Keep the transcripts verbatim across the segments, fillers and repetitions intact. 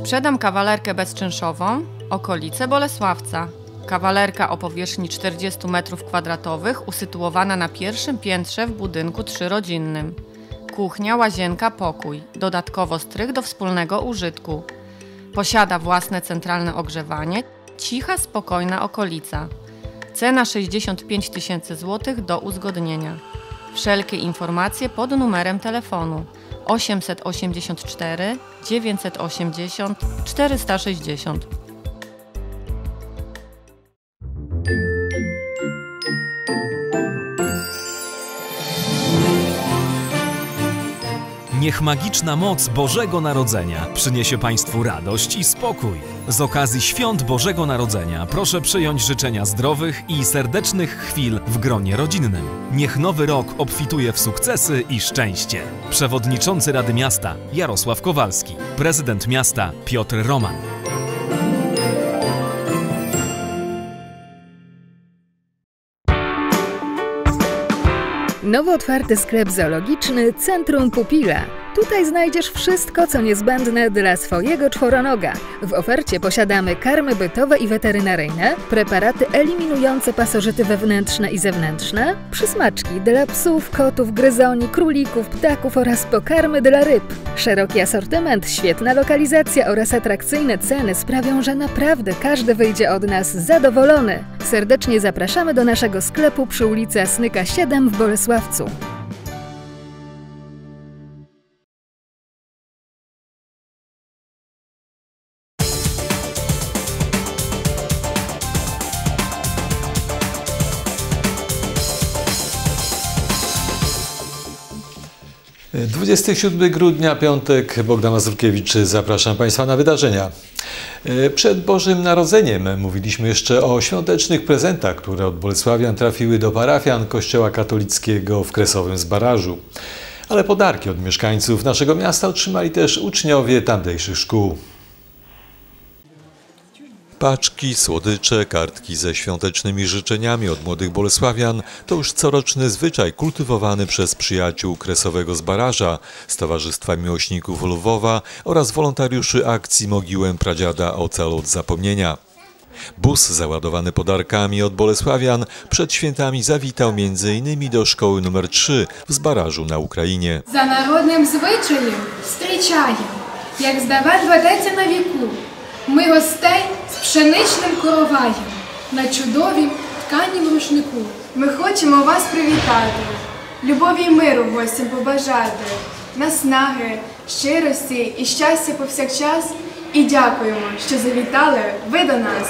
Sprzedam kawalerkę bezczynszową, okolice Bolesławca. Kawalerka o powierzchni czterdzieści metrów kwadratowych, usytuowana na pierwszym piętrze w budynku trzyrodzinnym. Kuchnia, łazienka, pokój. Dodatkowo strych do wspólnego użytku. Posiada własne centralne ogrzewanie. Cicha, spokojna okolica. Cena sześćdziesiąt pięć tysięcy złotych do uzgodnienia. Wszelkie informacje pod numerem telefonu osiemset osiemdziesiąt cztery dziewięćset osiemdziesiąt czterysta sześćdziesiąt. Niech magiczna moc Bożego Narodzenia przyniesie Państwu radość i spokój. Z okazji Świąt Bożego Narodzenia proszę przyjąć życzenia zdrowych i serdecznych chwil w gronie rodzinnym. Niech nowy rok obfituje w sukcesy i szczęście. Przewodniczący Rady Miasta Jarosław Kowalski. Prezydent miasta Piotr Roman. Nowo otwarty sklep zoologiczny Centrum Pupila. Tutaj znajdziesz wszystko, co niezbędne dla swojego czworonoga. W ofercie posiadamy karmy bytowe i weterynaryjne, preparaty eliminujące pasożyty wewnętrzne i zewnętrzne, przysmaczki dla psów, kotów, gryzoni, królików, ptaków oraz pokarmy dla ryb. Szeroki asortyment, świetna lokalizacja oraz atrakcyjne ceny sprawią, że naprawdę każdy wyjdzie od nas zadowolony. Serdecznie zapraszamy do naszego sklepu przy ulicy Asnyka siedem w Bolesławcu. dwudziestego siódmego grudnia, piątek, Bogdan Mazurkiewicz, zapraszam Państwa na wydarzenia. Przed Bożym Narodzeniem mówiliśmy jeszcze o świątecznych prezentach, które od bolesławian trafiły do parafian Kościoła katolickiego w Kresowym Zbarażu. Ale podarki od mieszkańców naszego miasta otrzymali też uczniowie tamtejszych szkół. Paczki, słodycze, kartki ze świątecznymi życzeniami od młodych bolesławian to już coroczny zwyczaj kultywowany przez przyjaciół Kresowego Zbaraża, Stowarzystwa Miłośników Lwowa oraz wolontariuszy akcji Mogiłę Pradziada Ocal od Zapomnienia. Bus załadowany podarkami od bolesławian przed świętami zawitał między innymi do szkoły numer trzy w Zbarażu na Ukrainie. Za narodnym zwyczajem встречаем, jak zdawać ведеться на віку. Ми гостей з пшеничним короваєм на чудовім тканім рушнику. Ми хочемо вас привітати, любові й миру гостям побажати, наснаги, щирості і щастя повсякчас. І дякуємо, що завітали ви до нас.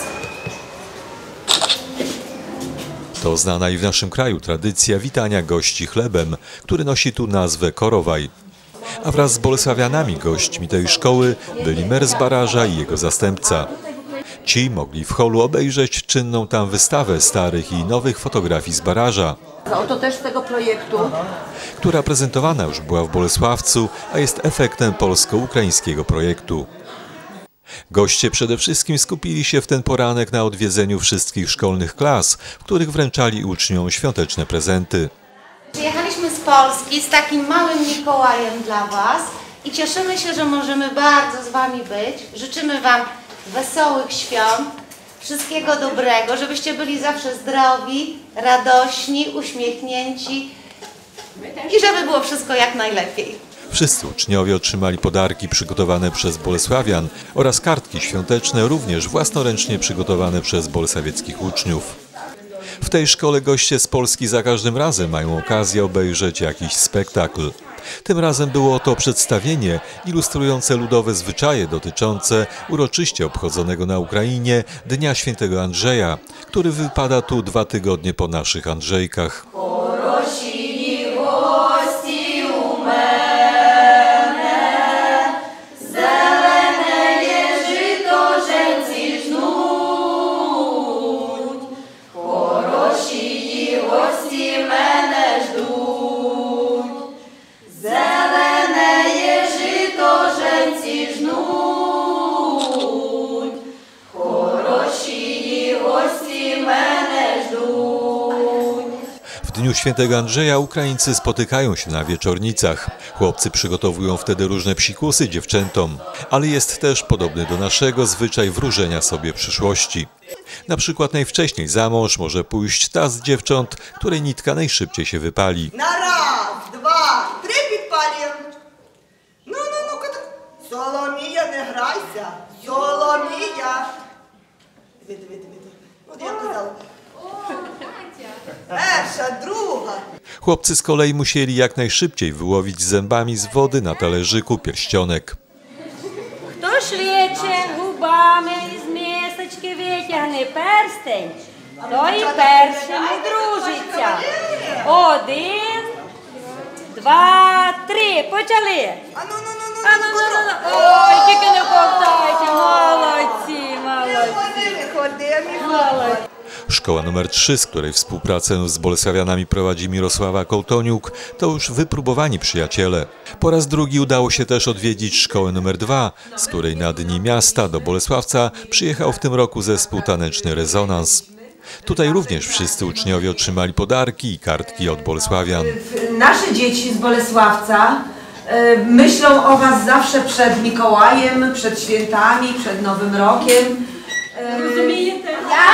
To znana i w naszym kraju tradycja witania gości chlebem, który nosi tu nazwę korowaj. A wraz z bolesławianami gośćmi tej szkoły byli mer Zbaraża i jego zastępca. Ci mogli w holu obejrzeć czynną tam wystawę starych i nowych fotografii Zbaraża, Oto też tego projektu, która prezentowana już była w Bolesławcu, a jest efektem polsko-ukraińskiego projektu. Goście przede wszystkim skupili się w ten poranek na odwiedzeniu wszystkich szkolnych klas, w których wręczali uczniom świąteczne prezenty. Przyjechaliśmy z Polski z takim małym Mikołajem dla Was i cieszymy się, że możemy bardzo z Wami być. Życzymy Wam wesołych świąt, wszystkiego dobrego, żebyście byli zawsze zdrowi, radośni, uśmiechnięci i żeby było wszystko jak najlepiej. Wszyscy uczniowie otrzymali podarki przygotowane przez bolesławian oraz kartki świąteczne również własnoręcznie przygotowane przez bolesławieckich uczniów. W tej szkole goście z Polski za każdym razem mają okazję obejrzeć jakiś spektakl. Tym razem było to przedstawienie ilustrujące ludowe zwyczaje dotyczące uroczyście obchodzonego na Ukrainie Dnia Świętego Andrzeja, który wypada tu dwa tygodnie po naszych Andrzejkach. dniu świętego Andrzeja Ukraińcy spotykają się na wieczornicach. Chłopcy przygotowują wtedy różne psikusy dziewczętom, ale jest też podobny do naszego zwyczaj wróżenia sobie przyszłości. Na przykład najwcześniej za mąż może pójść ta z dziewcząt, której nitka najszybciej się wypali. Na raz, dwa, trzy підпалюємо. Ну, ну, ну, Соломія, не грайся. Соломія. Диви, диви, диви. От я казала. Перша, друга. Chłopcy z kolei musieli jak najszybciej wyłowić zębami z wody na talerzyku pierścionek. Хто швидше губами із мисочки витягне перстень, той і першим одружиться. Один, два, три. Почали. А ну, ну, ну, ну. А ну, ну, ну, ну. Ой, тільки не ковтайте. Молодці, молодці. Виходи, мій Молодці. Szkoła numer trzy, z której współpracę z Bolesławianami prowadzi Mirosława Kołtoniuk, to już wypróbowani przyjaciele. Po raz drugi udało się też odwiedzić szkołę numer dwa, z której na Dni Miasta do Bolesławca przyjechał w tym roku zespół taneczny Rezonans. Tutaj również wszyscy uczniowie otrzymali podarki i kartki od Bolesławian. Nasze dzieci z Bolesławca e, myślą o Was zawsze przed Mikołajem, przed świętami, przed Nowym Rokiem. E, Розумієте?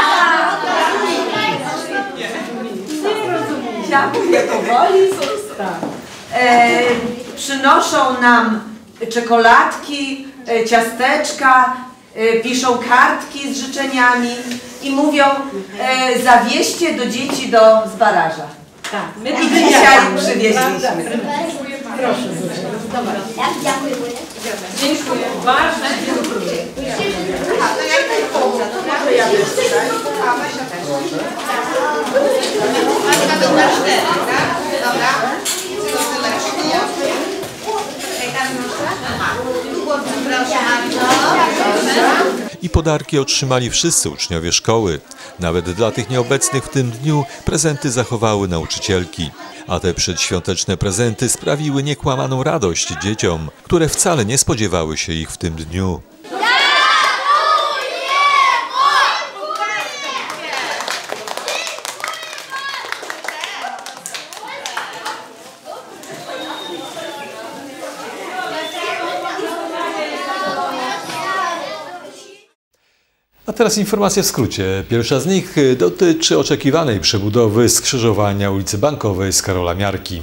Dziękuję powoli. E, przynoszą nam czekoladki, e, ciasteczka, e, piszą kartki z życzeniami i mówią e, zawieźcie do dzieci do Zbaraża. Так, ми I dzisiaj przywieźliśmy. Dziękuję. Bardzo dziękuję. I podarki otrzymali wszyscy uczniowie szkoły. Nawet dla tych nieobecnych w tym dniu prezenty zachowały nauczycielki. A te przedświąteczne prezenty sprawiły niekłamaną radość dzieciom, które wcale nie spodziewały się ich w tym dniu. A teraz informacje w skrócie. Pierwsza z nich dotyczy oczekiwanej przebudowy skrzyżowania ulicy Bankowej z Karola Miarki.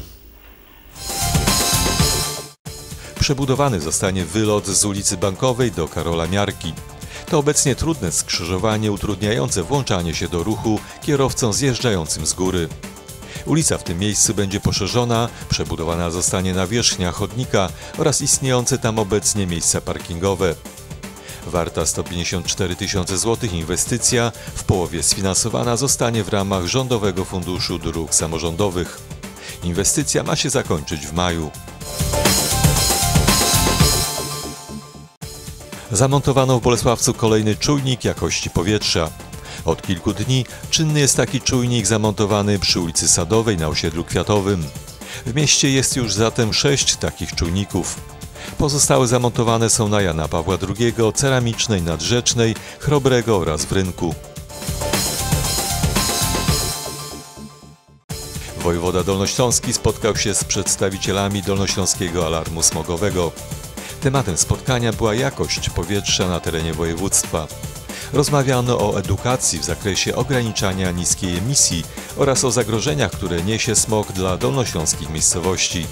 Przebudowany zostanie wylot z ulicy Bankowej do Karola Miarki. To obecnie trudne skrzyżowanie utrudniające włączanie się do ruchu kierowcom zjeżdżającym z góry. Ulica w tym miejscu będzie poszerzona, przebudowana zostanie nawierzchnia chodnika oraz istniejące tam obecnie miejsca parkingowe. Warta sto pięćdziesiąt cztery tysiące złotych inwestycja w połowie sfinansowana zostanie w ramach Rządowego Funduszu Dróg Samorządowych. Inwestycja ma się zakończyć w maju. Zamontowano w Bolesławcu kolejny czujnik jakości powietrza. Od kilku dni czynny jest taki czujnik zamontowany przy ulicy Sadowej na osiedlu Kwiatowym. W mieście jest już zatem sześć takich czujników. Pozostałe zamontowane są na Jana Pawła drugiego, Ceramicznej, Nadrzecznej, Chrobrego oraz w Rynku. Wojewoda dolnośląski spotkał się z przedstawicielami Dolnośląskiego Alarmu Smogowego. Tematem spotkania była jakość powietrza na terenie województwa. Rozmawiano o edukacji w zakresie ograniczania niskiej emisji oraz o zagrożeniach, które niesie smog dla dolnośląskich miejscowości.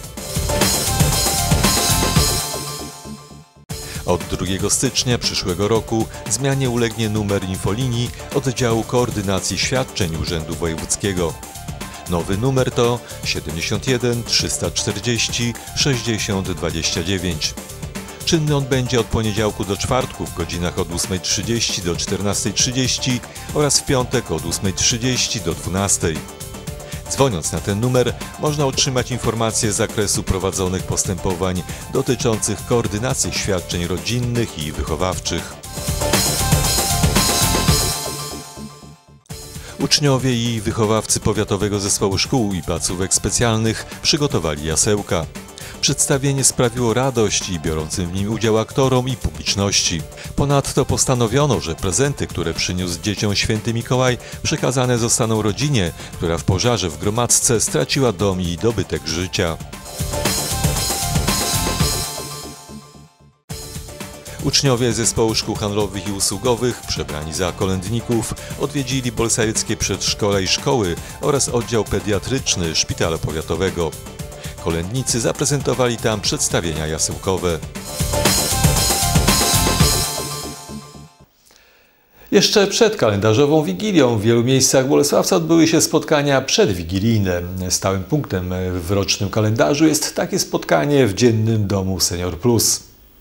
Od drugiego stycznia przyszłego roku zmianie ulegnie numer infolinii oddziału koordynacji świadczeń Urzędu Wojewódzkiego. Nowy numer to siedemdziesiąt jeden trzysta czterdzieści sześćdziesiąt dwadzieścia dziewięć. Czynny on będzie od poniedziałku do czwartku w godzinach od ósmej trzydzieści do czternastej trzydzieści oraz w piątek od ósmej trzydzieści do dwunastej. Dzwoniąc na ten numer można otrzymać informacje z zakresu prowadzonych postępowań dotyczących koordynacji świadczeń rodzinnych i wychowawczych. Uczniowie i wychowawcy Powiatowego Zespołu Szkół i Placówek Specjalnych przygotowali jasełka. Przedstawienie sprawiło radość i biorącym w nim udział aktorom i publiczności. Ponadto postanowiono, że prezenty, które przyniósł dzieciom święty Mikołaj, przekazane zostaną rodzinie, która w pożarze w Gromadzce straciła dom i dobytek życia. Uczniowie zespołu szkół handlowych i usługowych, przebrani za kolędników, odwiedzili bolsawieckie przedszkola i szkoły oraz oddział pediatryczny szpitala powiatowego. Kolędnicy zaprezentowali tam przedstawienia jasełkowe. Jeszcze przed kalendarzową Wigilią w wielu miejscach Bolesławca odbyły się spotkania przedwigilijne. Stałym punktem w rocznym kalendarzu jest takie spotkanie w Dziennym Domu Senior Plus.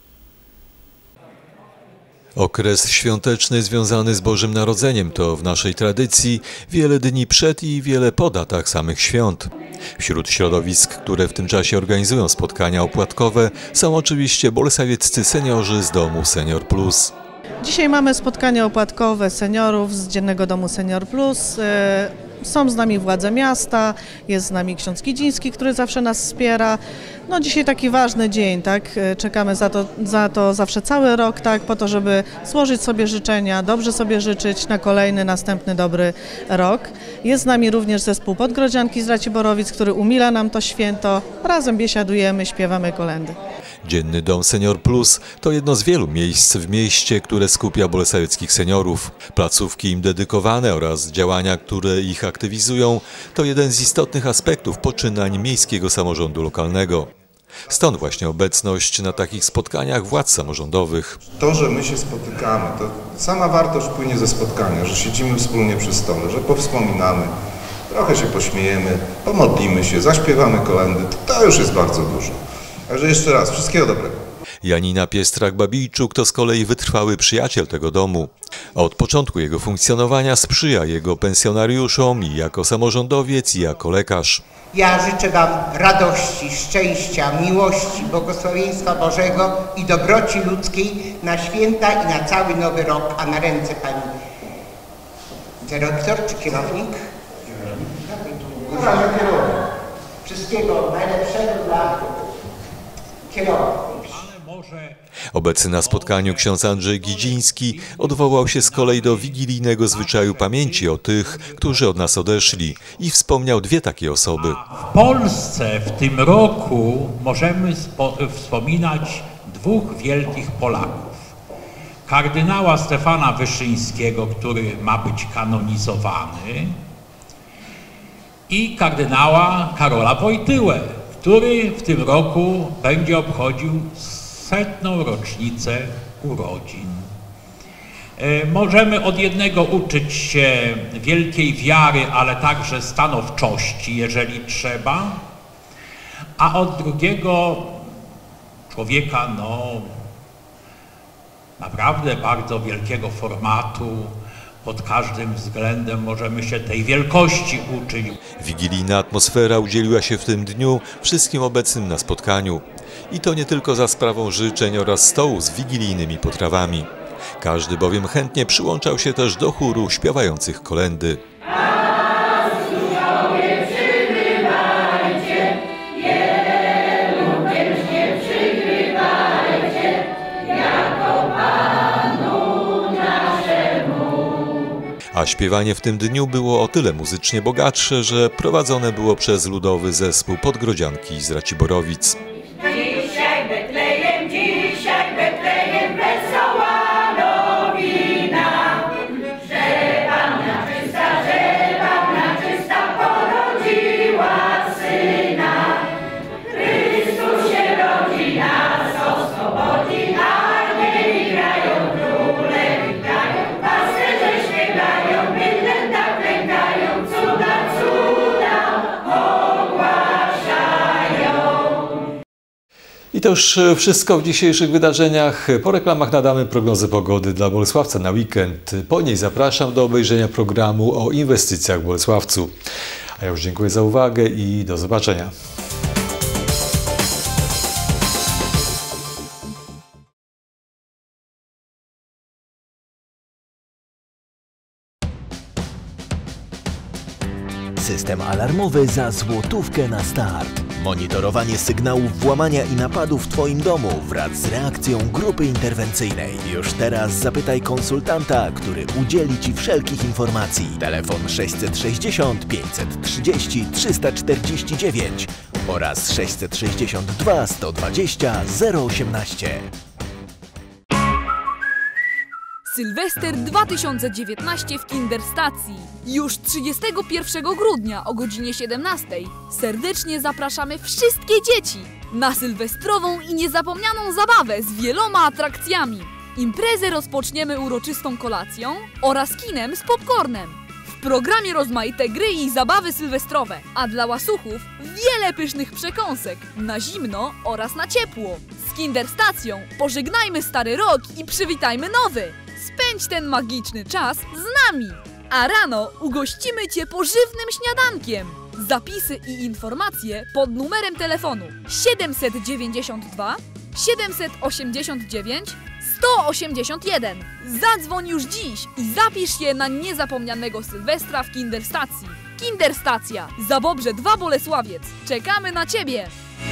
Okres świąteczny związany z Bożym Narodzeniem to w naszej tradycji wiele dni przed i wiele po datach samych świąt. Wśród środowisk, które w tym czasie organizują spotkania opłatkowe, są oczywiście bolsawieccy seniorzy z Domu Senior Plus. Dzisiaj mamy spotkania opłatkowe seniorów z Dziennego Domu Senior Plus. Są z nami władze miasta, jest z nami ksiądz Kidziński, który zawsze nas wspiera. No dzisiaj taki ważny dzień, tak? Czekamy za to, za to zawsze cały rok, tak? Po to, żeby złożyć sobie życzenia, dobrze sobie życzyć na kolejny, następny dobry rok. Jest z nami również zespół Podgrodzianki z Raciborowic, który umila nam to święto. Razem biesiadujemy, śpiewamy kolędy. Dzienny Dom Senior Plus to jedno z wielu miejsc w mieście, które skupia bolesławieckich seniorów. Placówki im dedykowane oraz działania, które ich aktywizują, to jeden z istotnych aspektów poczynań miejskiego samorządu lokalnego. Stąd właśnie obecność na takich spotkaniach władz samorządowych. To, że my się spotykamy, to sama wartość płynie ze spotkania, że siedzimy wspólnie przy stole, że powspominamy, trochę się pośmiejemy, pomodlimy się, zaśpiewamy kolędy, to już jest bardzo dużo. Także jeszcze raz, wszystkiego dobrego. Janina Piestrak-Babijczuk to z kolei wytrwały przyjaciel tego domu. Od początku jego funkcjonowania sprzyja jego pensjonariuszom i jako samorządowiec, i jako lekarz. Ja życzę Wam radości, szczęścia, miłości, błogosławieństwa Bożego i dobroci ludzkiej na święta i na cały nowy rok. A na ręce Pani dyrektor czy kierownik? Kierownik. Wszystkiego najlepszego dla kierownika. Obecny na spotkaniu ksiądz Andrzej Gidziński odwołał się z kolei do wigilijnego zwyczaju pamięci o tych, którzy od nas odeszli i wspomniał dwie takie osoby. W Polsce w tym roku możemy wspominać dwóch wielkich Polaków. Kardynała Stefana Wyszyńskiego, który ma być kanonizowany, i kardynała Karola Wojtyłę, który w tym roku będzie obchodził setną rocznicę urodzin. Możemy od jednego uczyć się wielkiej wiary, ale także stanowczości, jeżeli trzeba, a od drugiego człowieka, no, naprawdę bardzo wielkiego formatu. Pod każdym względem możemy się tej wielkości uczyć. Wigilijna atmosfera udzieliła się w tym dniu wszystkim obecnym na spotkaniu. I to nie tylko za sprawą życzeń oraz stołu z wigilijnymi potrawami. Każdy bowiem chętnie przyłączał się też do chóru śpiewających kolędy. A śpiewanie w tym dniu było o tyle muzycznie bogatsze, że prowadzone było przez ludowy zespół Podgrodzianki z Raciborowic. Dzisiaj Betlejem, dzisiaj Betlejem, wesoła nowina, że Panna czysta, że Panna czysta porodziła syna. Chrystus się rodzi, nas oswobodzi, anieli grają, króle witają, pasterze śpiewają, bydlęta klękają, cuda, cuda ogłaszają. I to już wszystko w dzisiejszych wydarzeniach. Po reklamach nadamy prognozę pogody dla Bolesławca na weekend. Po niej zapraszam do obejrzenia programu o inwestycjach w Bolesławcu. A ja już dziękuję za uwagę i do zobaczenia. System alarmowy za złotówkę na start. Monitorowanie sygnałów włamania i napadów w Twoim domu wraz z reakcją grupy interwencyjnej. Już teraz zapytaj konsultanta, który udzieli Ci wszelkich informacji. Telefon sześćset sześćdziesiąt pięćset trzydzieści trzysta czterdzieści dziewięć oraz sześćset sześćdziesiąt dwa sto dwadzieścia zero osiemnaście. Sylwester dwa tysiące dziewiętnaście w Kinderstacji. Już trzydziestego pierwszego grudnia o godzinie siedemnastej serdecznie zapraszamy wszystkie dzieci na sylwestrową i niezapomnianą zabawę z wieloma atrakcjami. Imprezę rozpoczniemy uroczystą kolacją oraz kinem z popcornem. W programie rozmaite gry i zabawy sylwestrowe, a dla łasuchów wiele pysznych przekąsek na zimno oraz na ciepło. Z Kinderstacją pożegnajmy stary rok i przywitajmy nowy. Spędź ten magiczny czas z nami! A rano ugościmy Cię pożywnym śniadankiem. Zapisy i informacje pod numerem telefonu siedemset dziewięćdziesiąt dwa siedemset osiemdziesiąt dziewięć sto osiemdziesiąt jeden. Zadzwoń już dziś i zapisz się na niezapomnianego Sylwestra w Kinderstacji. Kinderstacja, Zabobrze dwa Bolesławiec. Czekamy na Ciebie!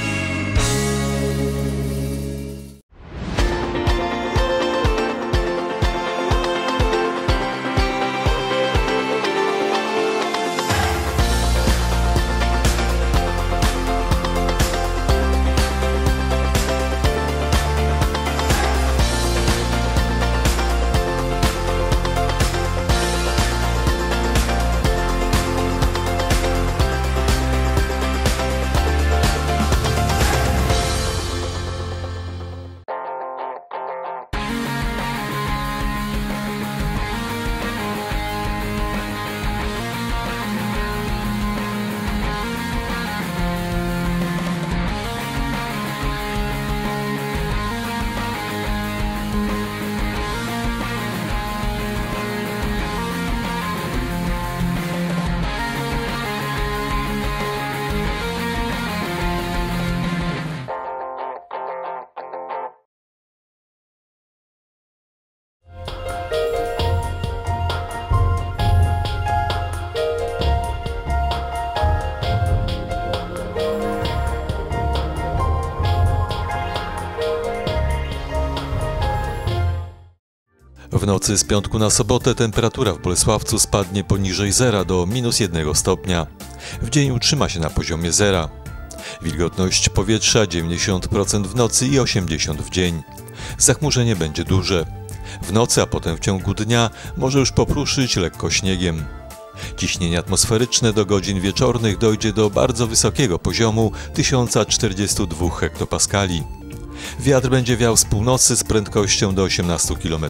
W nocy z piątku na sobotę temperatura w Bolesławcu spadnie poniżej zera do minus jednego stopnia. W dzień utrzyma się na poziomie zera. Wilgotność powietrza dziewięćdziesiąt procent w nocy i osiemdziesiąt procent w dzień. Zachmurzenie będzie duże. W nocy, a potem w ciągu dnia może już popruszyć lekko śniegiem. Ciśnienie atmosferyczne do godzin wieczornych dojdzie do bardzo wysokiego poziomu tysiąc czterdzieści dwa hektopaskali. Wiatr będzie wiał z północy z prędkością do osiemnastu km